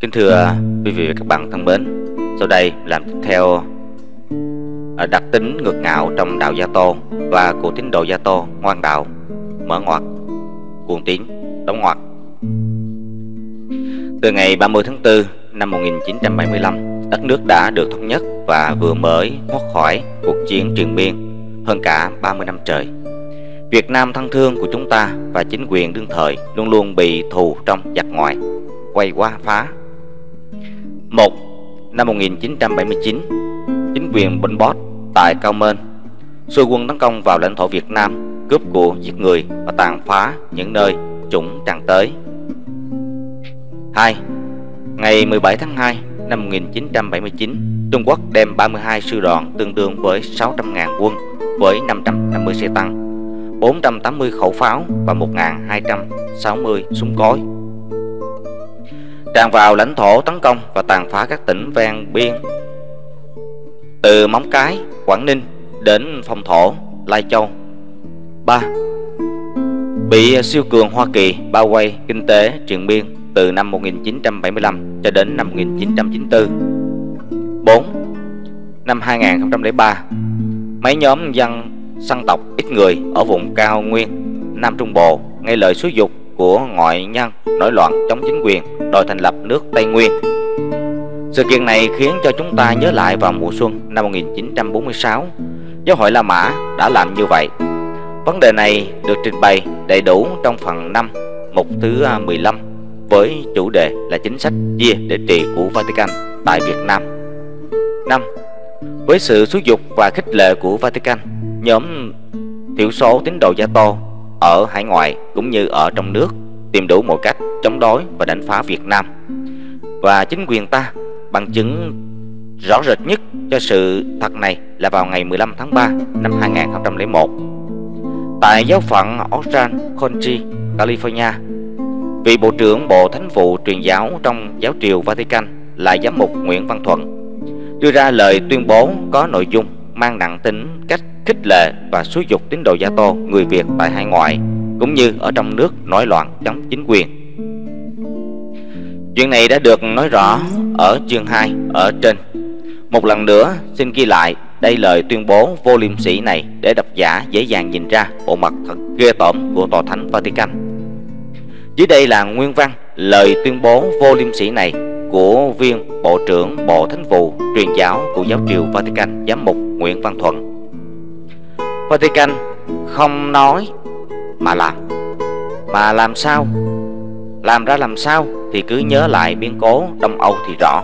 Kính thưa quý vị và các bạn thân mến, sau đây làm tiếp theo đặc tính ngược ngạo trong đạo Gia Tô và của tín đồ Gia Tô ngoan đạo. Mở ngoặc, cuồng tín, đóng ngoặc. Từ ngày 30 tháng 4 năm 1975, đất nước đã được thống nhất và vừa mới thoát khỏi cuộc chiến triền miên hơn cả 30 năm trời. Việt Nam thân thương của chúng ta và chính quyền đương thời luôn luôn bị thù trong giặc ngoại quay qua phá. 1. Năm 1979, chính quyền Pol Pot tại Cao Mên xuôi quân tấn công vào lãnh thổ Việt Nam, cướp của, giết người và tàn phá những nơi chúng tràn tới. 2. Ngày 17 tháng 2 năm 1979, Trung Quốc đem 32 sư đoàn tương đương với 600.000 quân với 550 xe tăng, 480 khẩu pháo và 1.260 súng cối tràn vào lãnh thổ, tấn công và tàn phá các tỉnh ven biên từ Móng Cái, Quảng Ninh đến Phong Thổ, Lai Châu. 3. Bị siêu cường Hoa Kỳ bao vây kinh tế triền miên từ năm 1975 cho đến năm 1994. 4. Năm 2003, mấy nhóm dân săn tộc ít người ở vùng cao nguyên Nam Trung Bộ nghe lời xúi giục của ngoại nhân nổi loạn chống chính quyền, đòi thành lập nước Tây Nguyên. Sự kiện này khiến cho chúng ta nhớ lại vào mùa xuân năm 1946, giáo hội La Mã đã làm như vậy. Vấn đề này được trình bày đầy đủ trong phần 5, mục thứ 15 với chủ đề là chính sách chia địa trị của Vatican tại Việt Nam. 5. Với sự xúi giục và khích lệ của Vatican, nhóm thiểu số tín đồ Gia Tô ở hải ngoại cũng như ở trong nước tìm đủ mọi cách chống đối và đánh phá Việt Nam và chính quyền ta. Bằng chứng rõ rệt nhất cho sự thật này là vào ngày 15 tháng 3 năm 2001, tại giáo phận Orange County, California, vị Bộ trưởng Bộ Thánh vụ Truyền giáo trong giáo triều Vatican là giám mục Nguyễn Văn Thuận đưa ra lời tuyên bố có nội dung mang nặng tính cách khích lệ và xúi giục tín đồ Gia Tô người Việt tại hải ngoại cũng như ở trong nước nổi loạn chống chính quyền. Chuyện này đã được nói rõ ở chương 2 ở trên. Một lần nữa xin ghi lại đây lời tuyên bố vô liêm sỉ này để độc giả dễ dàng nhìn ra bộ mặt thật ghê tởm của Tòa Thánh Vatican. Dưới đây là nguyên văn lời tuyên bố vô liêm sỉ này của viên Bộ trưởng Bộ Thánh vụ Truyền giáo của giáo triều Vatican, giám mục Nguyễn Văn Thuận. Vatican không nói mà làm. Mà làm sao? Làm ra làm sao thì cứ nhớ lại biến cố Đông Âu thì rõ.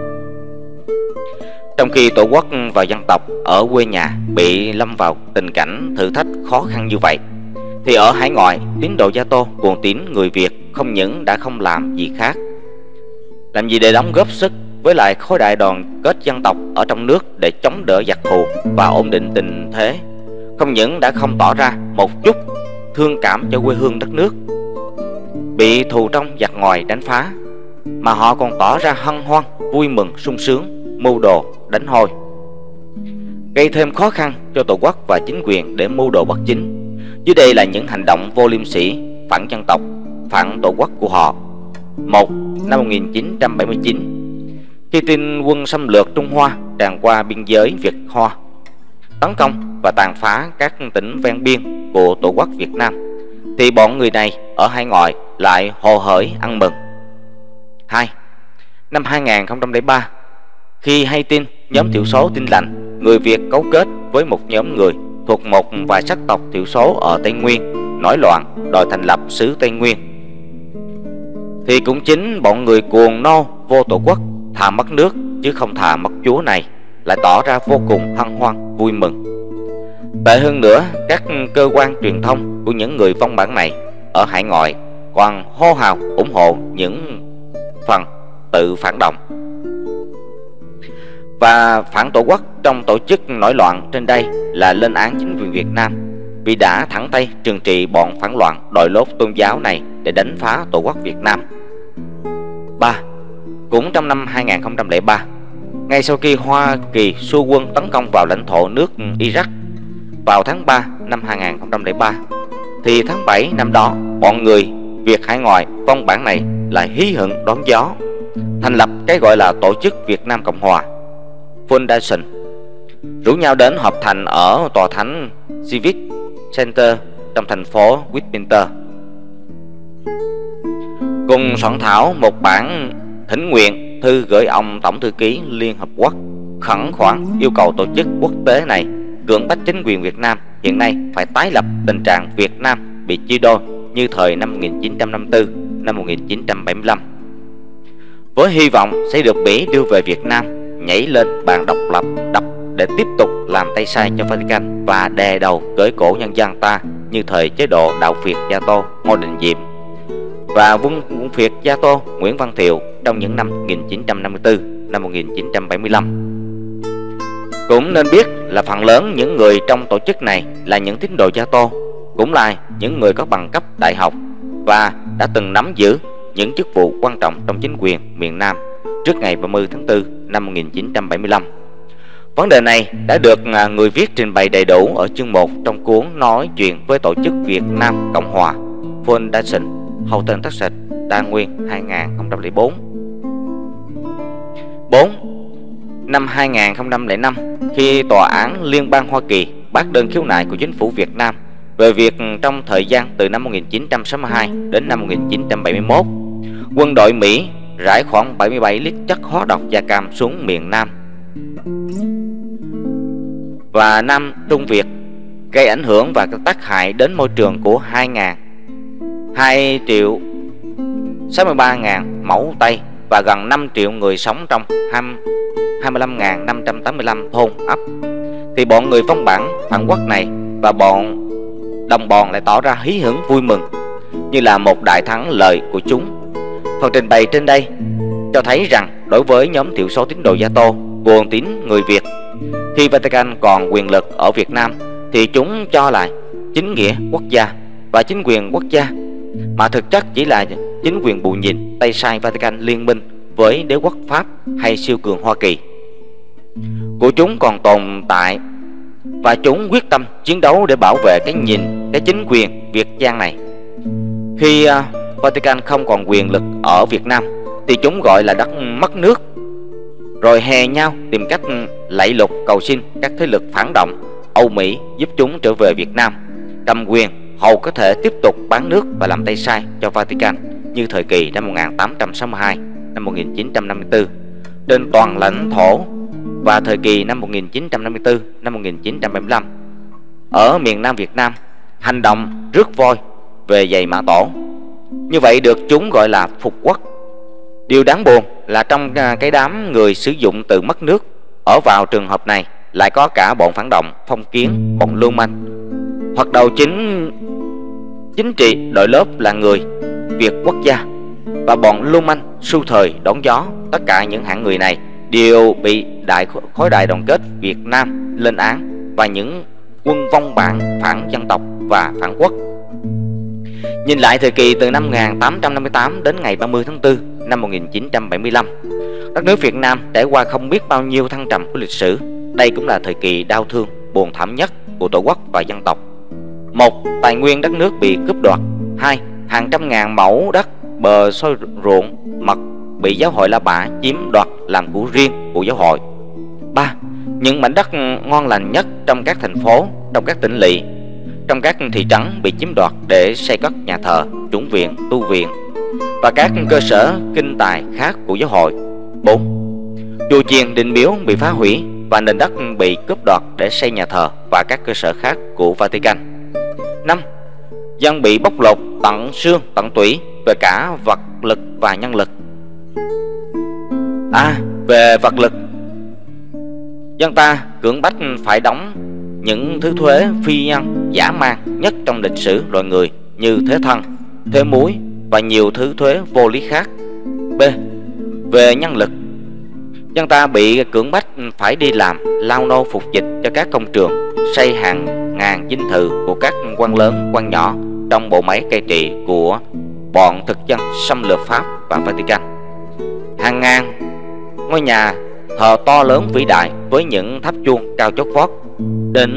Trong khi tổ quốc và dân tộc ở quê nhà bị lâm vào tình cảnh thử thách khó khăn như vậy, thì ở hải ngoại, tín đồ Gia Tô cuồng tín người Việt không những đã không làm gì khác, làm gì để đóng góp sức với lại khối đại đoàn kết dân tộc ở trong nước để chống đỡ giặc thù và ổn định tình thế, không những đã không tỏ ra một chút thương cảm cho quê hương đất nước bị thù trong giặc ngoài đánh phá, mà họ còn tỏ ra hân hoan, vui mừng, sung sướng, mưu đồ đánh hôi, gây thêm khó khăn cho tổ quốc và chính quyền để mưu đồ bất chính. Dưới đây là những hành động vô liêm sỉ, phản dân tộc, phản tổ quốc của họ. 1. Năm 1979, khi tin quân xâm lược Trung Hoa tràn qua biên giới Việt Hoa, tấn công và tàn phá các tỉnh ven biên của tổ quốc Việt Nam, thì bọn người này ở hải ngoại lại hồ hởi ăn mừng. 2. Năm 2003, khi hay tin nhóm thiểu số Tin Lành người Việt cấu kết với một nhóm người thuộc một vài sắc tộc thiểu số ở Tây Nguyên nổi loạn đòi thành lập xứ Tây Nguyên, thì cũng chính bọn người cuồng nô vô tổ quốc, thà mất nước chứ không thà mất Chúa này lại tỏ ra vô cùng hân hoan vui mừng. Tệ hơn nữa, các cơ quan truyền thông của những người vong bản này ở hải ngoại còn hô hào ủng hộ những phần tự phản động và phản tổ quốc trong tổ chức nổi loạn trên đây là lên án chính quyền Việt Nam vì đã thẳng tay trừng trị bọn phản loạn đội lốt tôn giáo này để đánh phá tổ quốc Việt Nam. 3. Cũng trong năm 2003, ngay sau khi Hoa Kỳ xua quân tấn công vào lãnh thổ nước Iraq vào tháng 3 năm 2003, thì tháng 7 năm đó, bọn người Việt hải ngoại vong bản này lại hí hửng đón gió, thành lập cái gọi là Tổ chức Việt Nam Cộng Hòa Foundation, rủ nhau đến họp thành ở tòa thánh Civic Center trong thành phố Westminster, cùng soạn thảo một bản thỉnh nguyện thư gửi ông Tổng thư ký Liên Hợp Quốc, khẩn khoản yêu cầu tổ chức quốc tế này cưỡng bách chính quyền Việt Nam hiện nay phải tái lập tình trạng Việt Nam bị chia đôi như thời năm 1954, năm 1975, với hy vọng sẽ được Mỹ đưa về Việt Nam, nhảy lên bàn độc lập để tiếp tục làm tay sai cho Vatican và đè đầu cưỡi cổ nhân dân ta như thời chế độ đạo Việt Gia Tô Ngô Đình Diệm và quân Việt Gia Tô Nguyễn Văn Thiệu trong những năm 1954, năm 1975. Cũng nên biết là phần lớn những người trong tổ chức này là những tín đồ Gia Tô, cũng là những người có bằng cấp đại học và đã từng nắm giữ những chức vụ quan trọng trong chính quyền miền Nam trước ngày 30 tháng 4 năm 1975. Vấn đề này đã được người viết trình bày đầy đủ ở chương 1 trong cuốn Nói chuyện với Tổ chức Việt Nam Cộng Hòa Foundation, hậu tên Texas, Đa Nguyên 2004. 4. Năm 2005, khi Tòa án Liên bang Hoa Kỳ bác đơn khiếu nại của chính phủ Việt Nam về việc trong thời gian từ năm 1962 đến năm 1971, quân đội Mỹ rải khoảng 77 lít chất hóa độc da cam xuống miền Nam và Nam Trung Việt, gây ảnh hưởng và tác hại đến môi trường của 2.063.000 mẫu Tây và gần 5 triệu người sống trong 25.585 thôn ấp, thì bọn người phong bản phản quốc này và bọn đồng bọn lại tỏ ra hí hửng vui mừng như là một đại thắng lợi của chúng. Phần trình bày trên đây cho thấy rằng đối với nhóm thiểu số tín đồ Gia Tô cuồng tín người Việt, khi Vatican còn quyền lực ở Việt Nam thì chúng cho là chính nghĩa quốc gia và chính quyền quốc gia, mà thực chất chỉ là chính quyền bù nhìn tay sai Vatican liên minh với đế quốc Pháp hay siêu cường Hoa Kỳ của chúng còn tồn tại, và chúng quyết tâm chiến đấu để bảo vệ cái chính quyền Việt Giang này. Khi Vatican không còn quyền lực ở Việt Nam thì chúng gọi là đất mất nước, rồi hè nhau tìm cách lạy lục cầu xin các thế lực phản động Âu Mỹ giúp chúng trở về Việt Nam, cầm quyền hầu có thể tiếp tục bán nước và làm tay sai cho Vatican như thời kỳ năm 1862, năm 1954 trên toàn lãnh thổ, và thời kỳ năm 1954, năm 1975 ở miền Nam Việt Nam, hành động rước voi về giày mã tổ. Như vậy được chúng gọi là phục quốc. Điều đáng buồn là trong cái đám người sử dụng từ mất nước ở vào trường hợp này lại có cả bọn phản động phong kiến, bọn lưu manh. Hoặc đầu chính trị đội lớp là người Việt quốc gia và bọn lưu manh sưu thời đón gió. Tất cả những hạng người này đều bị khối đại đoàn kết Việt Nam lên án, và những quân vong bản phản dân tộc và phản quốc. Nhìn lại thời kỳ từ năm 1858 đến ngày 30 tháng 4 năm 1975, đất nước Việt Nam trải qua không biết bao nhiêu thăng trầm của lịch sử. Đây cũng là thời kỳ đau thương, buồn thảm nhất của Tổ quốc và dân tộc. 1. Tài nguyên đất nước bị cướp đoạt. 2. Hàng trăm ngàn mẫu đất bờ sôi ruộng mật bị giáo hội La Mã chiếm đoạt làm của riêng của giáo hội. 3. Những mảnh đất ngon lành nhất trong các thành phố, trong các tỉnh lỵ, trong các thị trấn bị chiếm đoạt để xây cất nhà thờ, chủng viện, tu viện và các cơ sở kinh tài khác của giáo hội. 4. Chùa chiền đình miếu bị phá hủy và nền đất bị cướp đoạt để xây nhà thờ và các cơ sở khác của Vatican. 5. Dân bị bóc lột tận xương tận tủy về cả vật lực và nhân lực. Về vật lực, dân ta cưỡng bách phải đóng những thứ thuế phi nhân dã man nhất trong lịch sử loài người như thuế thân, thuế muối và nhiều thứ thuế vô lý khác. B. Về nhân lực, dân ta bị cưỡng bách phải đi làm lao nô phục dịch cho các công trường, xây hàng ngàn dinh thự của các quan lớn quan nhỏ trong bộ máy cai trị của bọn thực dân xâm lược Pháp và Vatican. Hàng ngàn ngôi nhà thờ to lớn vĩ đại với những tháp chuông cao chót vót đến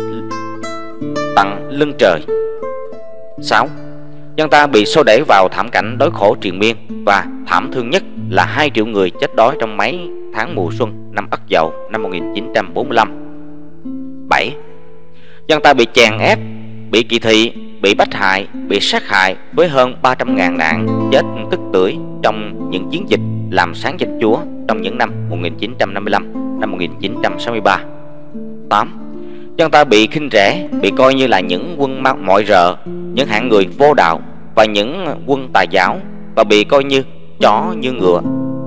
tận lưng trời. 6. Dân ta bị xô đẩy vào thảm cảnh đói khổ triền miên, và thảm thương nhất là 2 triệu người chết đói trong mấy tháng mùa xuân năm Ất Dậu năm 1945. 7. Dân ta bị chèn ép, bị kỳ thị, bị bách hại, bị sát hại với hơn 300.000 nạn chết tức tưởi trong những chiến dịch làm sáng danh Chúa trong những năm 1955, năm 1963. 8. Dân ta bị khinh rẻ, bị coi như là những quân mọi rợ, những hạng người vô đạo và những quân tà giáo, và bị coi như chó như ngựa.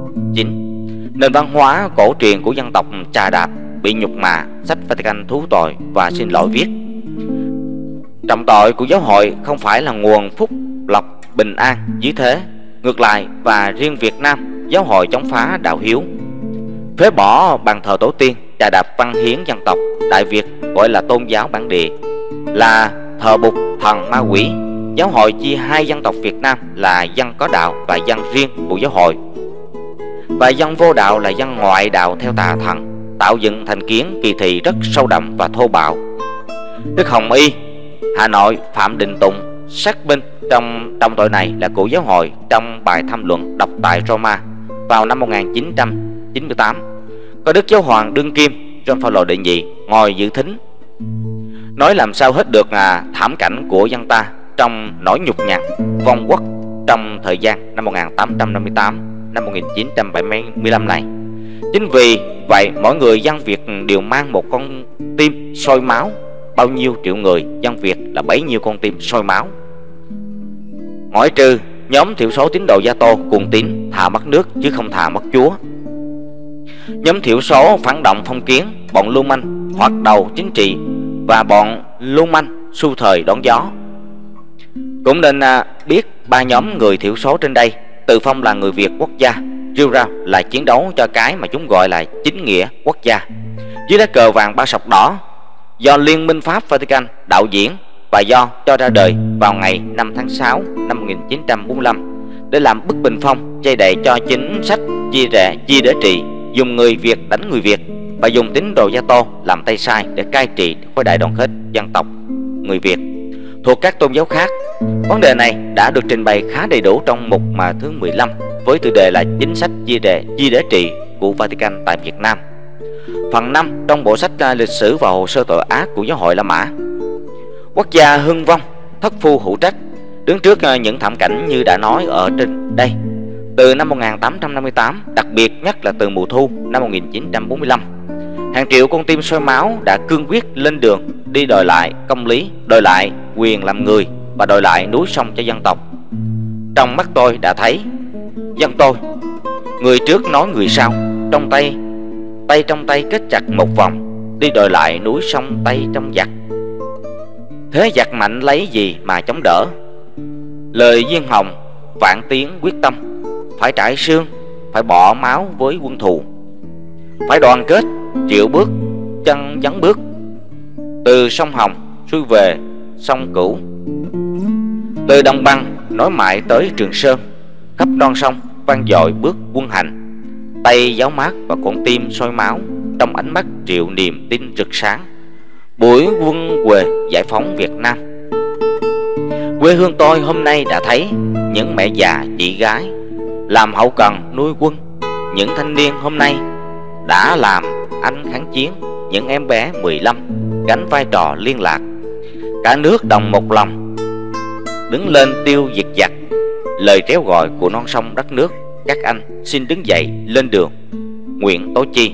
9. Nền văn hóa cổ truyền của dân tộc chà đạp, bị nhục mạ, sách Vatican thú tội và xin lỗi viết: trọng tội của giáo hội không phải là nguồn phúc lộc bình an dưới thế, ngược lại, và riêng Việt Nam, giáo hội chống phá đạo hiếu, phế bỏ bàn thờ tổ tiên, chà đạp văn hiến dân tộc. Đại Việt gọi là tôn giáo bản địa, là thờ Bụt, thần, ma quỷ. Giáo hội chia 2 dân tộc Việt Nam là dân có đạo và dân riêng của giáo hội, và dân vô đạo là dân ngoại đạo theo tà thần, tạo dựng thành kiến kỳ thị rất sâu đậm và thô bạo. Đức Hồng Y, Hà Nội, Phạm Đình Tùng xác minh trong tội này là của giáo hội trong bài tham luận đọc tại Roma vào năm 1998. Có Đức Giáo hoàng đương kim John Paul đệ nhị ngồi dự thính, nói làm sao hết được thảm cảnh của dân ta trong nỗi nhục nhằn vong quốc trong thời gian năm 1858 năm 1975 này. Chính vì vậy mỗi người dân Việt đều mang một con tim sôi máu. Bao nhiêu triệu người dân Việt là bấy nhiêu con tim sôi máu. Ngoại trừ nhóm thiểu số tín đồ Gia Tô cuồng tín thà mất nước chứ không thà mất Chúa. Nhóm thiểu số phản động phong kiến, bọn lưu manh hoạt đầu chính trị và bọn lưu manh xu thời đón gió. Cũng nên biết 3 nhóm người thiểu số trên đây tự phong là người Việt quốc gia, rêu rao là chiến đấu cho cái mà chúng gọi là chính nghĩa quốc gia dưới lá cờ vàng 3 sọc đỏ, do Liên minh Pháp Vatican đạo diễn và do cho ra đời vào ngày 5 tháng 6 năm 1945 để làm bức bình phong che đậy cho chính sách chia để trị, dùng người Việt đánh người Việt và dùng tín đồ Gia Tô làm tay sai để cai trị khối đại đoàn kết dân tộc người Việt thuộc các tôn giáo khác. Vấn đề này đã được trình bày khá đầy đủ trong mục thứ 15 với tiêu đề là chính sách chia để trị của Vatican tại Việt Nam, phần 5 trong bộ sách lịch sử và hồ sơ tội ác của giáo hội La Mã. Quốc gia hưng vong, thất phu hữu trách, đứng trước những thảm cảnh như đã nói ở trên đây từ năm 1858, đặc biệt nhất là từ mùa thu năm 1945. Hàng triệu con tim sôi máu đã cương quyết lên đường đi đòi lại công lý, đòi lại quyền làm người và đòi lại núi sông cho dân tộc. Trong mắt tôi đã thấy dân tôi, người trước nói người sau, tay trong tay kết chặt một vòng, đi đòi lại núi sông tay trong giặc. Thế giặc mạnh lấy gì mà chống đỡ? Lời Diên Hồng vạn tiếng quyết tâm, phải trải xương, phải bỏ máu với quân thù, phải đoàn kết triệu bước chân dấn bước, từ sông Hồng xuôi về sông Cửu, từ đồng bằng nối mãi tới Trường Sơn, khắp non sông vang dội bước quân hành. Tay giáo mát và con tim sôi máu, trong ánh mắt triệu niềm tin rực sáng. Buổi quân về giải phóng Việt Nam. Quê hương tôi hôm nay đã thấy những mẹ già chị gái làm hậu cần nuôi quân. Những thanh niên hôm nay đã làm anh kháng chiến. Những em bé 15 gánh vai trò liên lạc. Cả nước đồng một lòng đứng lên tiêu diệt giặc. Lời tréo gọi của non sông đất nước, các anh xin đứng dậy lên đường, nguyện tố chi.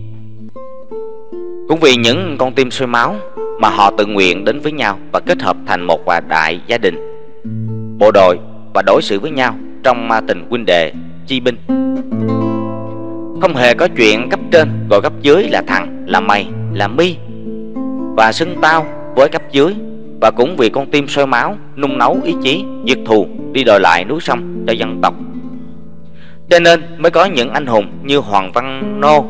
Cũng vì những con tim sôi máu mà họ tự nguyện đến với nhau và kết hợp thành một đại gia đình, bộ đội, và đối xử với nhau trong tình huynh đệ chi binh. Không hề có chuyện cấp trên gọi cấp dưới là thằng, là mày, là mi và xưng tao với cấp dưới. Và cũng vì con tim sôi máu nung nấu ý chí diệt thù, đi đòi lại núi sông cho dân tộc, cho nên mới có những anh hùng như Hoàng Văn Nô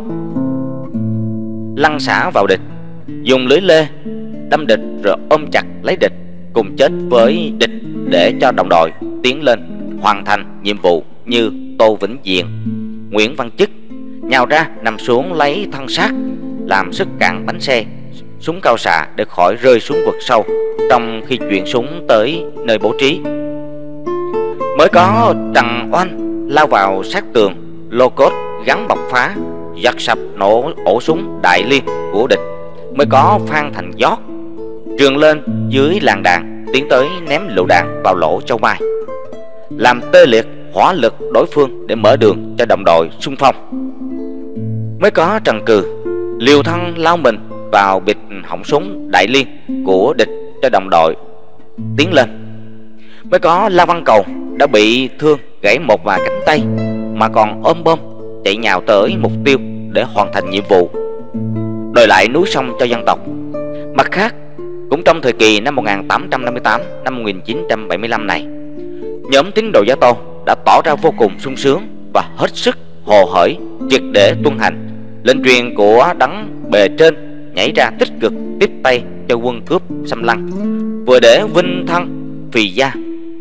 lăn xả vào địch, dùng lưới lê đâm địch rồi ôm chặt lấy địch, cùng chết với địch để cho đồng đội tiến lên hoàn thành nhiệm vụ, như Tô Vĩnh Diện, Nguyễn Văn Chức nhào ra nằm xuống lấy thân xác, làm sức cản bánh xe súng cao xạ để khỏi rơi xuống vực sâu trong khi chuyển súng tới nơi bố trí. Mới có Trần Oanh lao vào sát tường lô cốt gắn bọc phá, giật sập nổ ổ súng Đại Liên của địch, mới có Phan Thành Giót trường lên dưới làn đạn tiến tới ném lựu đạn vào lỗ Châu Mai, làm tê liệt hỏa lực đối phương để mở đường cho đồng đội xung phong. Mới có Trần Cừ liều thân lao mình vào bịt họng súng Đại Liên của địch cho đồng đội tiến lên. Mới có La Văn Cầu đã bị thương gãy một vài cánh tay mà còn ôm bom chạy nhào tới mục tiêu để hoàn thành nhiệm vụ, đòi lại núi sông cho dân tộc. Mặt khác, cũng trong thời kỳ năm 1858 năm 1975 này, nhóm tín đồ Gia Tô đã tỏ ra vô cùng sung sướng và hết sức hồ hởi triệt để tuân hành lệnh truyền của đấng bề trên, nhảy ra tích cực tiếp tay cho quân cướp xâm lăng, vừa để vinh thân phì gia,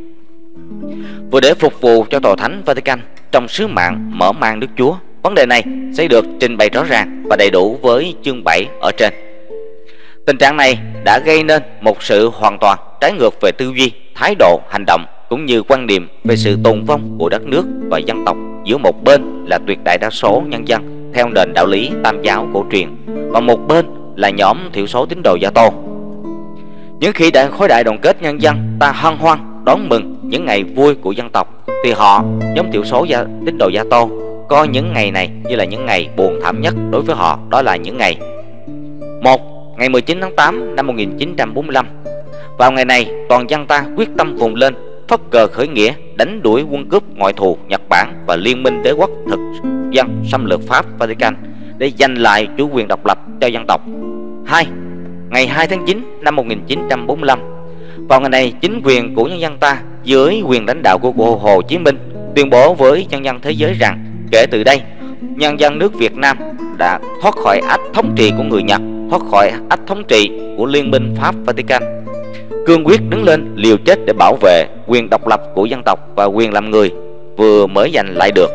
vừa để phục vụ cho Tòa Thánh Vatican trong sứ mạng mở mang Đức Chúa. Vấn đề này sẽ được trình bày rõ ràng và đầy đủ với chương 7 ở trên. Tình trạng này đã gây nên một sự hoàn toàn trái ngược về tư duy, thái độ, hành động cũng như quan niệm về sự tồn vong của đất nước và dân tộc giữa một bên là tuyệt đại đa số nhân dân theo nền đạo lý tam giáo cổ truyền và một bên là nhóm thiểu số tín đồ Gia Tô. Những khi khối đại đoàn kết nhân dân ta hân hoan đón mừng những ngày vui của dân tộc, thì họ, nhóm thiểu số tín đồ Gia Tô, coi những ngày này như là những ngày buồn thảm nhất đối với họ. Đó là những ngày: 1. Ngày 19 tháng 8 năm 1945. Vào ngày này, toàn dân ta quyết tâm vùng lên, phất cờ khởi nghĩa, đánh đuổi quân cướp ngoại thù Nhật Bản và liên minh đế quốc thực dân xâm lược Pháp Vatican để giành lại chủ quyền độc lập cho dân tộc. 2. Ngày 2 tháng 9 năm 1945. Vào ngày này, chính quyền của nhân dân ta dưới quyền lãnh đạo của Hồ Chí Minh tuyên bố với nhân dân thế giới rằng kể từ đây, nhân dân nước Việt Nam đã thoát khỏi ách thống trị của người Nhật, thoát khỏi ách thống trị của Liên minh Pháp Vatican, cương quyết đứng lên liều chết để bảo vệ quyền độc lập của dân tộc và quyền làm người vừa mới giành lại được.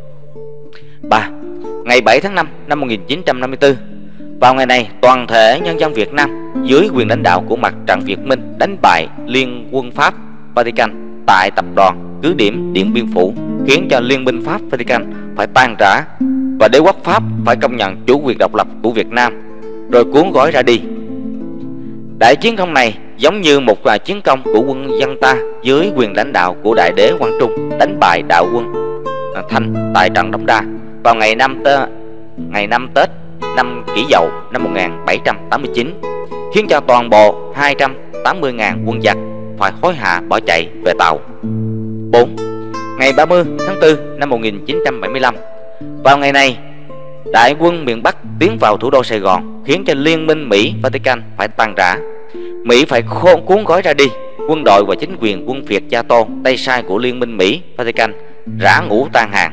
3. Ngày 7 tháng 5 năm 1954. Vào ngày này, toàn thể nhân dân Việt Nam dưới quyền lãnh đạo của Mặt trận Việt Minh đánh bại Liên quân Pháp Vatican tại tập đoàn cứ điểm Điện Biên Phủ, khiến cho Liên minh Pháp Vatican phải tan rã và đế quốc Pháp phải công nhận chủ quyền độc lập của Việt Nam, rồi cuốn gói ra đi. Đại chiến công này giống như một chiến công của quân dân ta dưới quyền lãnh đạo của Đại đế Quang Trung đánh bại đạo quân Thanh tại trận Đống Đa vào ngày 5 Tết năm Kỷ Dậu năm 1789, khiến cho toàn bộ 280.000 quân giặc phải hối hả bỏ chạy về Tàu. 4. Ngày 30 tháng 4 năm 1975. Vào ngày này, đại quân miền Bắc tiến vào thủ đô Sài Gòn, khiến cho Liên minh Mỹ Vatican phải tan rã. Mỹ phải cuốn gói ra đi. Quân đội và chính quyền quân Việt Gia Tô tay sai của Liên minh Mỹ Vatican rã ngũ tan hàng.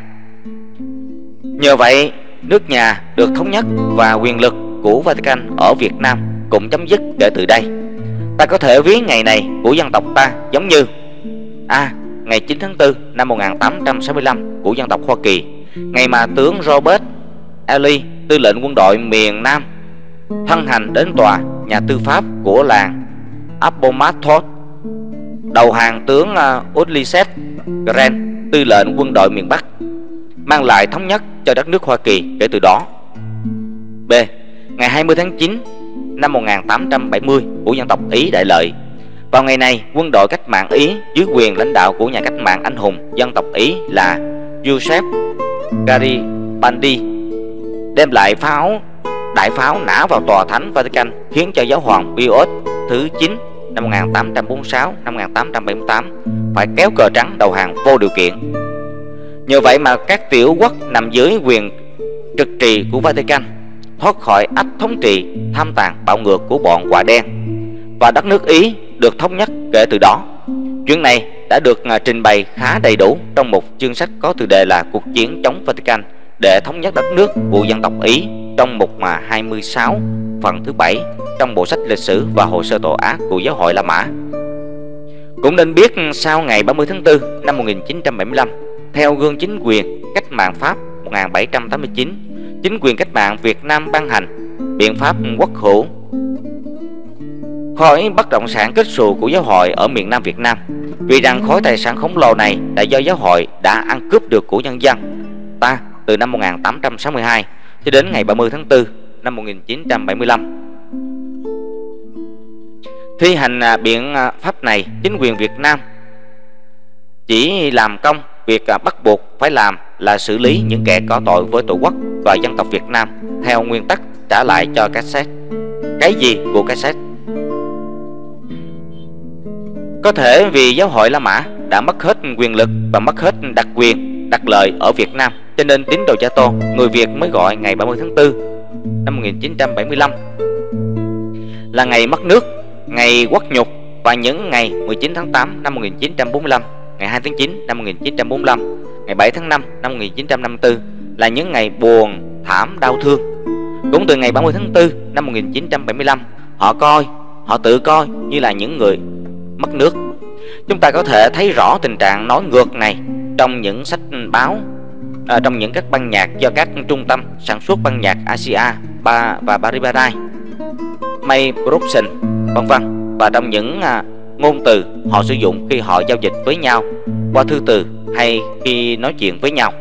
Nhờ vậy, nước nhà được thống nhất và quyền lực của Vatican ở Việt Nam cũng chấm dứt kể từ đây. Ta có thể ví ngày này của dân tộc ta giống như: A. Ngày 9 tháng 4 năm 1865 của dân tộc Hoa Kỳ, ngày mà tướng Robert E. Lee, tư lệnh quân đội miền Nam, thân hành đến tòa nhà tư pháp của làng Appomattox, đầu hàng tướng Ulysses Grant, tư lệnh quân đội miền Bắc, mang lại thống nhất cho đất nước Hoa Kỳ kể từ đó. B. Ngày 20 tháng 9 năm 1870 của dân tộc Ý đại lợi. Vào ngày này, quân đội cách mạng Ý dưới quyền lãnh đạo của nhà cách mạng anh hùng dân tộc Ý là Giuseppe Garibaldi đem lại đại pháo nã vào Tòa Thánh Vatican, khiến cho giáo hoàng Pius thứ 9 năm 1846 năm 1878 phải kéo cờ trắng đầu hàng vô điều kiện. Nhờ vậy mà các tiểu quốc nằm dưới quyền trực trị của Vatican thoát khỏi ách thống trị tham tàn bạo ngược của bọn Quả Đen, và đất nước Ý được thống nhất kể từ đó. Chuyện này đã được trình bày khá đầy đủ trong một chương sách có tựa đề là Cuộc chiến chống Vatican để thống nhất đất nước của dân tộc Ý, trong mục 26 phần thứ 7 trong bộ sách lịch sử và hồ sơ tội ác của giáo hội La Mã. Cũng nên biết sau ngày 30 tháng 4 năm 1975, theo gương chính quyền cách mạng Pháp 1789, chính quyền cách mạng Việt Nam ban hành biện pháp quốc hữu khối bất động sản kết xù của giáo hội ở miền Nam Việt Nam, vì rằng khối tài sản khổng lồ này là do giáo hội đã ăn cướp được của nhân dân ta từ năm 1862 cho đến ngày 30 tháng 4 năm 1975. Thi hành biện pháp này, chính quyền Việt Nam chỉ làm công việc bắt buộc phải làm là xử lý những kẻ có tội với Tổ quốc và dân tộc Việt Nam theo nguyên tắc trả lại cho cassette. Cái gì của cassette? Có thể vì giáo hội La Mã đã mất hết quyền lực và mất hết đặc quyền, đặc lợi ở Việt Nam, cho nên tín đồ Cha Tô người Việt mới gọi ngày 30 tháng 4 năm 1975 là ngày mất nước, ngày quất nhục, và những ngày 19 tháng 8 năm 1945, ngày 2 tháng 9 năm 1945, ngày 7 tháng 5 năm 1954 là những ngày buồn, thảm, đau thương. Cũng từ ngày 30 tháng 4 năm 1975, họ tự coi như là những người mất nước. Chúng ta có thể thấy rõ tình trạng nói ngược này trong những sách báo, trong những các ban nhạc do các trung tâm sản xuất ban nhạc Asia và Paradise, May Production, vân vân, và trong những ngôn từ họ sử dụng khi họ giao dịch với nhau qua thư từ hay khi nói chuyện với nhau.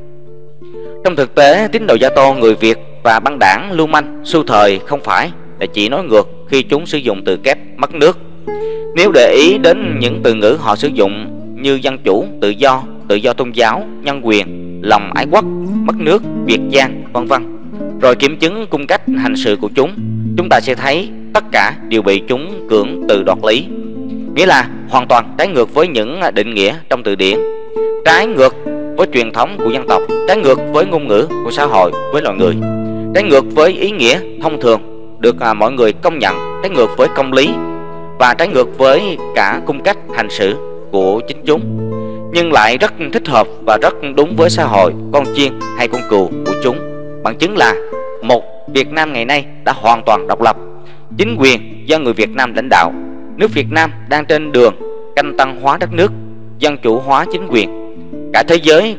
Trong thực tế, tín đồ Gia Tô người Việt và băng đảng lưu manh xu thời không phải là chỉ nói ngược khi chúng sử dụng từ kép mất nước. Nếu để ý đến những từ ngữ họ sử dụng như dân chủ, tự do tôn giáo, nhân quyền, lòng ái quốc, mất nước, Việt Giang, vân vân, rồi kiểm chứng cung cách hành sự của chúng ta sẽ thấy tất cả đều bị chúng cưỡng từ đoạt lý, nghĩa là hoàn toàn trái ngược với những định nghĩa trong từ điển, trái ngược với truyền thống của dân tộc, trái ngược với ngôn ngữ của xã hội với loài người, trái ngược với ý nghĩa thông thường được mọi người công nhận, trái ngược với công lý và trái ngược với cả cung cách hành xử của chính chúng, nhưng lại rất thích hợp và rất đúng với xã hội con chiên hay con cừu của chúng. Bằng chứng là một Việt Nam ngày nay đã hoàn toàn độc lập, chính quyền do người Việt Nam lãnh đạo. Nước Việt Nam đang trên đường canh tăng hóa đất nước, dân chủ hóa chính quyền. Cả thế giới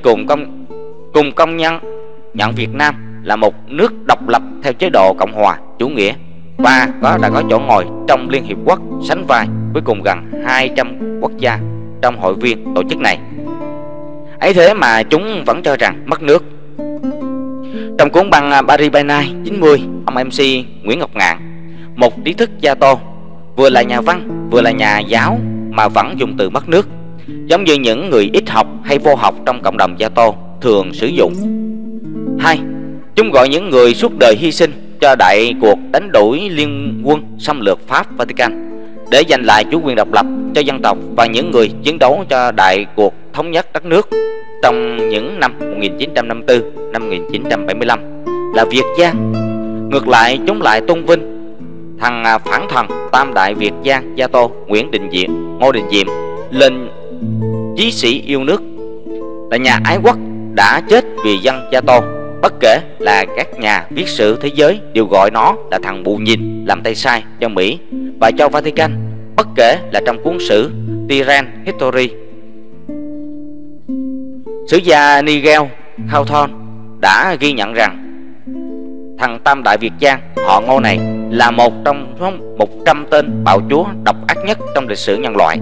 cùng công nhận Việt Nam là một nước độc lập theo chế độ cộng hòa chủ nghĩa và đã có chỗ ngồi trong Liên Hiệp Quốc, sánh vai với cùng gần 200 quốc gia trong hội viên tổ chức này. Ấy thế mà chúng vẫn cho rằng mất nước. Trong cuốn băng Paradise 90, ông MC Nguyễn Ngọc Ngạn, một trí thức Gia Tô, vừa là nhà văn vừa là nhà giáo mà vẫn dùng từ mất nước, giống như những người ít học hay vô học trong cộng đồng Gia Tô thường sử dụng. 2. Chúng gọi những người suốt đời hy sinh cho đại cuộc đánh đuổi liên quân xâm lược Pháp Vatican để giành lại chủ quyền độc lập cho dân tộc, và những người chiến đấu cho đại cuộc thống nhất đất nước trong những năm 1954 năm 1975 là Việt Giang. Ngược lại, chúng lại tôn vinh thằng phản thần tam đại Việt Giang Gia Tô Ngô Đình Diệm lên chí sĩ yêu nước, là nhà ái quốc đã chết vì dân Gia Tô. Bất kể là các nhà viết sử thế giới đều gọi nó là thằng bù nhìn làm tay sai cho Mỹ và cho Vatican. Bất kể là trong cuốn sử Tyrann History, sử gia Nigel Hawthorne đã ghi nhận rằng thằng tam đại Việt Giang họ Ngô này là một trong 100 tên bạo chúa độc ác nhất trong lịch sử nhân loại.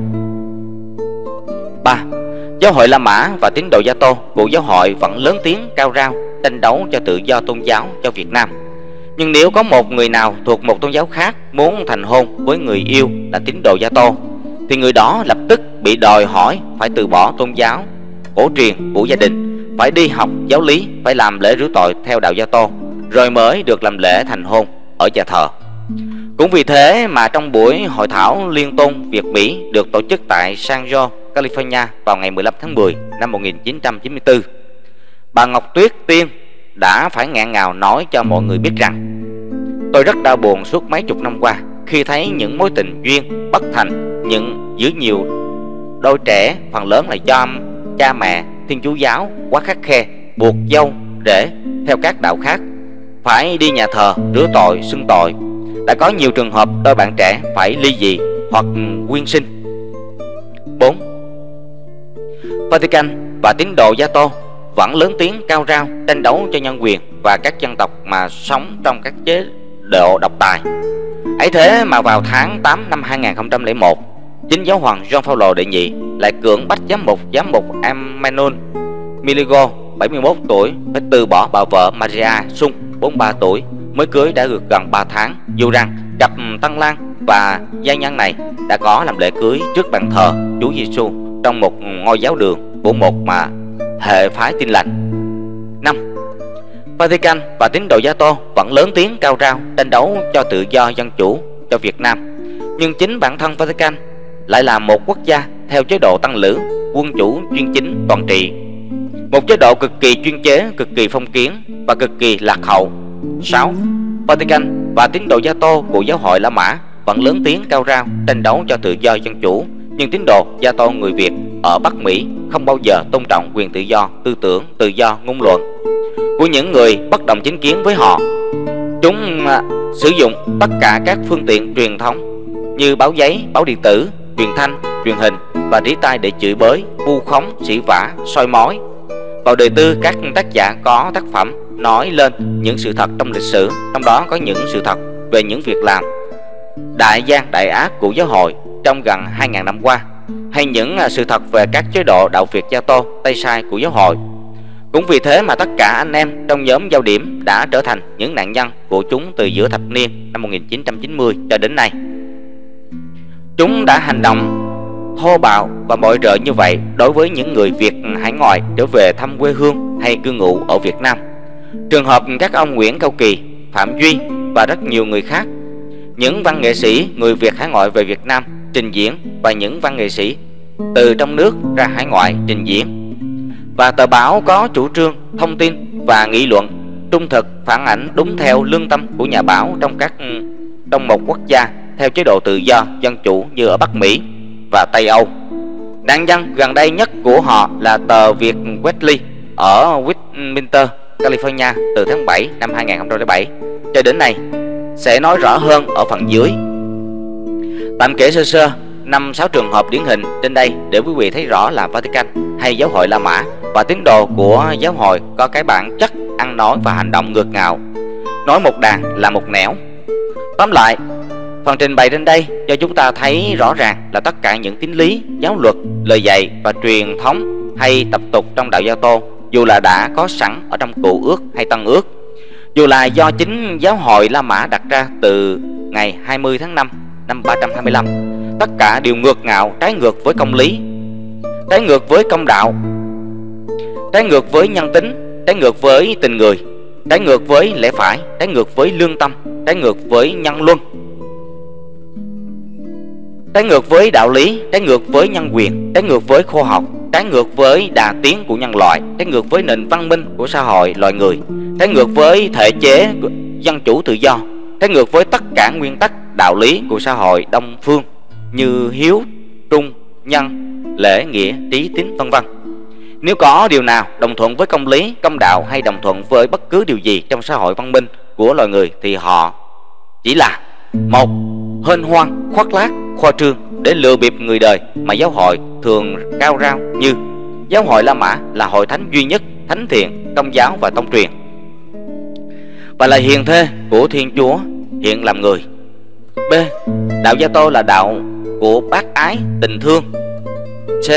3. Giáo hội La Mã và tín đồ Gia Tô của giáo hội vẫn lớn tiếng cao rao tranh đấu cho tự do tôn giáo cho Việt Nam. Nhưng nếu có một người nào thuộc một tôn giáo khác muốn thành hôn với người yêu là tín đồ Gia Tô, thì người đó lập tức bị đòi hỏi phải từ bỏ tôn giáo cổ truyền của gia đình, phải đi học giáo lý, phải làm lễ rửa tội theo đạo Gia Tô, rồi mới được làm lễ thành hôn ở nhà thờ. Cũng vì thế mà trong buổi hội thảo liên tôn Việt Mỹ được tổ chức tại San Jose, California vào ngày 15 tháng 10 năm 1994, bà Ngọc Tuyết Tiên đã phải nghẹn ngào nói cho mọi người biết rằng: tôi rất đau buồn suốt mấy chục năm qua khi thấy những mối tình duyên bất thành giữa nhiều đôi trẻ, phần lớn là do cha mẹ Thiên Chúa giáo quá khắt khe, buộc dâu rể theo các đạo khác phải đi nhà thờ rửa tội xưng tội. Đã có nhiều trường hợp đôi bạn trẻ phải ly dị hoặc quyên sinh. 4. Vatican và tín đồ Gia Tô vẫn lớn tiếng cao rao tranh đấu cho nhân quyền và các dân tộc mà sống trong các chế độ độc tài. Ấy thế mà vào tháng 8 năm 2001, chính giáo hoàng John Paul đệ nhị lại cưỡng bách giám mục Emmanuel Miligo 71 tuổi phải từ bỏ bà vợ Maria Sung 43 tuổi mới cưới đã được gần 3 tháng, dù rằng cặp tân lang và gia nhân này đã có làm lễ cưới trước bàn thờ Chúa Giêsu trong một ngôi giáo đường của một hệ phái Tin Lành. 5. Vatican và tín đồ Gia Tô vẫn lớn tiếng cao rao tranh đấu cho tự do dân chủ cho Việt Nam, nhưng chính bản thân Vatican lại là một quốc gia theo chế độ tăng lữ, quân chủ chuyên chính toàn trị, một chế độ cực kỳ chuyên chế, cực kỳ phong kiến và cực kỳ lạc hậu. 6. Vatican và tín đồ Gia Tô của giáo hội La Mã vẫn lớn tiếng cao rao tranh đấu cho tự do dân chủ, nhưng tín đồ Gia Tô người Việt ở Bắc Mỹ không bao giờ tôn trọng quyền tự do tư tưởng, tự do ngôn luận của những người bất đồng chính kiến với họ. Chúng sử dụng tất cả các phương tiện truyền thống như báo giấy, báo điện tử, truyền thanh, truyền hình và rỉ tai để chửi bới, vu khống, sỉ vả, soi mói vào đời tư các tác giả có tác phẩm nói lên những sự thật trong lịch sử, trong đó có những sự thật về những việc làm đại gian đại ác của giáo hội trong gần 2.000 năm qua, hay những sự thật về các chế độ đạo Việt Gia Tô tay sai của giáo hội. Cũng vì thế mà tất cả anh em trong nhóm Giao Điểm đã trở thành những nạn nhân của chúng từ giữa thập niên năm 1990 cho đến nay. Chúng đã hành động thô bạo và mọi rợ như vậy đối với những người Việt hải ngoại trở về thăm quê hương hay cư ngụ ở Việt Nam. Trường hợp các ông Nguyễn Cao Kỳ, Phạm Duy và rất nhiều người khác, những văn nghệ sĩ người Việt hải ngoại về Việt Nam trình diễn và những văn nghệ sĩ từ trong nước ra hải ngoại trình diễn. Và tờ báo có chủ trương thông tin và nghị luận trung thực, phản ảnh đúng theo lương tâm của nhà báo trong một quốc gia theo chế độ tự do dân chủ như ở Bắc Mỹ và Tây Âu. Nạn nhân gần đây nhất của họ là tờ Việt Weekly ở Westminster, California từ tháng 7 năm 2007 cho đến nay. Sẽ nói rõ hơn ở phần dưới. Tạm kể sơ sơ 5-6 trường hợp điển hình trên đây để quý vị thấy rõ là Vatican hay giáo hội La Mã và tín đồ của giáo hội có cái bản chất ăn nói và hành động ngược ngạo, nói một đàn là một nẻo. Tóm lại, phần trình bày trên đây cho chúng ta thấy rõ ràng là tất cả những tín lý, giáo luật, lời dạy và truyền thống hay tập tục trong đạo Gia Tô, dù là đã có sẵn ở trong Cựu Ước hay Tân Ước, dù là do chính giáo hội La Mã đặt ra từ ngày 20 tháng 5 năm 325, tất cả đều ngược ngạo, trái ngược với công lý, trái ngược với công đạo, trái ngược với nhân tính, trái ngược với tình người, trái ngược với lẽ phải, trái ngược với lương tâm, trái ngược với nhân luân, trái ngược với đạo lý, trái ngược với nhân quyền, trái ngược với khoa học, trái ngược với đà tiến của nhân loại, trái ngược với nền văn minh của xã hội loài người, trái ngược với thể chế dân chủ tự do, trái ngược với tất cả nguyên tắc đạo lý của xã hội Đông phương như hiếu, trung, nhân, lễ, nghĩa, trí, tín, vân vân. Nếu có điều nào đồng thuận với công lý, công đạo hay đồng thuận với bất cứ điều gì trong xã hội văn minh của loài người thì họ chỉ là một, hên hoang, khoác lác, khoa trương để lừa bịp người đời mà giáo hội thường cao rao như giáo hội La Mã là hội thánh duy nhất, thánh thiện, công giáo và tông truyền, và là hiền thê của Thiên Chúa hiện làm người. B. Đạo Gia Tô là đạo của bác ái, tình thương. C.